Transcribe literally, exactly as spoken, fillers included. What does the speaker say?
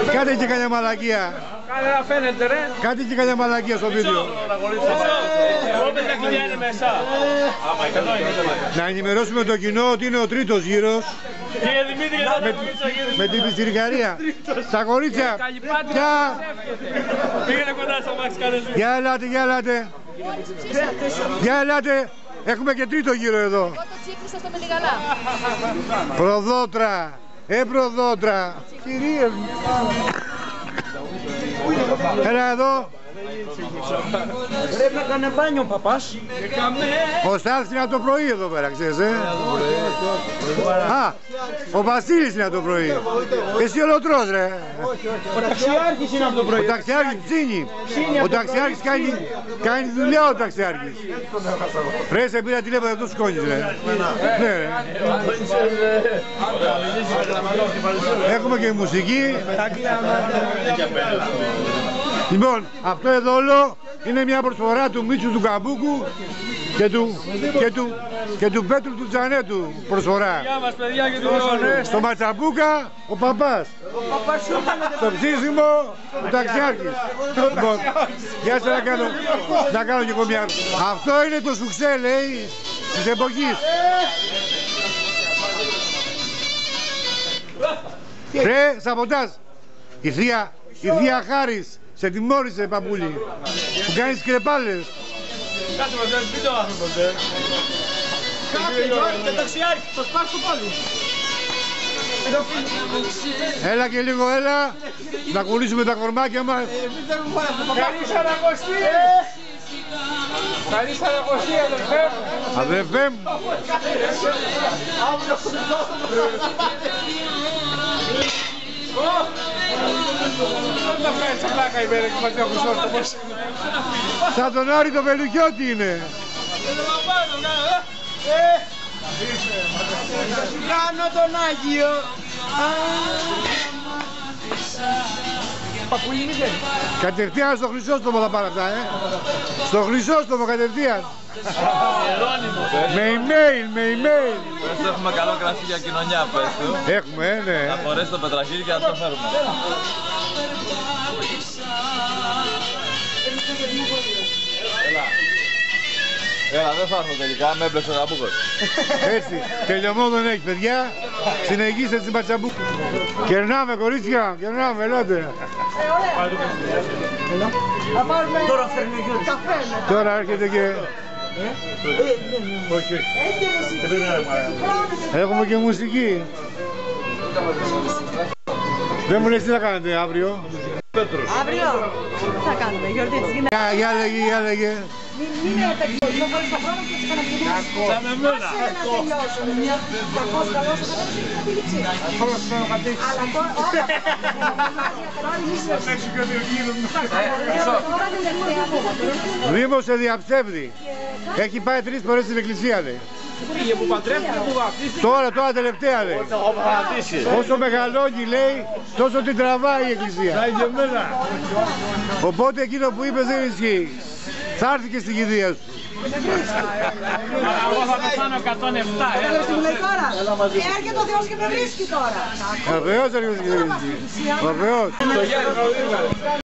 Κάντε και κανένα μαλακία. Κάνε να φαίνεται ρε. Κάντε και κανένα μαλακία στο βίντεο. Να ενημερώσουμε το κοινό ότι είναι ο τρίτος γύρος. Κύριε Δημήτρη, για τα κορίτσια, κύριε. Με την πιστηρικαρία. Τα κορίτσια. Γεια. Πήγαινε κοντά στο μάξι, κάνε ζου. Γεια ελάτε, γεια ελάτε. Γεια ελάτε. Έχουμε και τρίτο γύρο εδώ. Εγώ το τσίκλισα στο Μελιγαλά. Προδότρα. Ε, προδότρα. Κυρίες μου. Έλα εδώ. Πρέπει να κάνει μπάνιο ο παπάς. Ο Στάθης είναι από το πρωί εδώ πέρα, ξέρεις, ε. Α, ο Βασίλης είναι από το πρωί. Εσύ ολοτρός, ρε. Ο ταξιάρχης είναι από το πρωί. Ο ταξιάρχης ψήνει. Ο ταξιάρχης κάνει, κάνει δουλειά ο ταξιάρχης. Ρε, σε πήρα τηλέφωνο, δεν το σκόνεις, ρε. Ναι, ρε. Έχουμε και μουσική. Λοιπόν, αυτό εδώ όλο είναι μια προσφορά του Μίτσου του Καμπούκου και του, και του, και του Πέτρου του Τζανέτου προσφορά. Γεια μας παιδιά και του Στο Ματσαμπούκα ο παπάς. Στο ψήσιμο ο ταξιάρχης. Λοιπόν, για να κάνω, να κάνω και εγώ μια. Αυτό είναι το σουξέ, λέει, της εποχής. Ρε, σαμποτάζ. Η θεία, η θεία Χάρης σε τιμώρησε, παππούλη, που κάνεις κρεπάλες. Κάτσε μας, δεν το άνθρωπος, ε. Κάτσε, και ταξιάρχη, θα σπάσω πάλι. Έλα και λίγο, έλα, να κολλήσουμε τα κορμάκια μας. Καλή σαρακοστή! Καλή σαρακοστή, αδερφέ μου! Αδερφέ μου! Δεν τα βγάλεις σε πλάκα η μέρα και μας έχουν σώστομος. Σαν τον Άρη το Βελουχιώτη είναι. Κάνω τον Άγιο. Κατευθείαν στο Χρυσόστομο θα πάνε αυτά, ε. Στο Χρυσόστομο κατευθείαν. Με email, με email. Πες έχουμε καλό κρασί για κοινωνιά, πες του. Έχουμε, ε, ναι. Να φορέσει το πετραχίλι και να το φέρουμε. Έλα, δεν θα έρθω τελικά, με έμπλεξε ο Καμπούκος. Έτσι, τελειωμό δεν έχει, παιδιά. Συνεχίστε στην Ματσαμπούκα. Κερνάμε, κορίτσια, κερνάμε, ελάτε. Τώρα φέρνει ο Γιώργος. Τώρα έρχεται και... Όχι, όχι. Έχουμε και μουσική. Δεν μου λες τι θα κάνετε αύριο. Αύριο τι θα κάνουμε, γιορτή της γυναίκας. Για, για λέγε, για λέγε. Μην είναι ταξίδι, χωρίς το χρόνο και τις καναπηδίες. Σαν εμένα. Άσε να τελειώσουν. Κακός, καλός, ο καθένας έχει να τυλίξει. Αλλά τώρα, όχι, Δήμος σε διαψεύδει. Έχει πάει τρεις φορές στην εκκλησία, λέει. Πήγε που παντρεύτηκε, που βαφτίστηκε. Τώρα, τώρα τελευταία, λέει. Όσο μεγαλώνει, λέει, τόσο την τραβάει η εκκλησία. Οπότε εκείνο που είπες δεν ισχύει. Θα έρθει και στην κηδεία σου. Εγώ θα πεθάνω εκατόν επτά, ε. έρχεται ο Θεός και με βρίσκει τώρα. Ο Θεός έρχεται και με βρίσκει. Ο Θεός.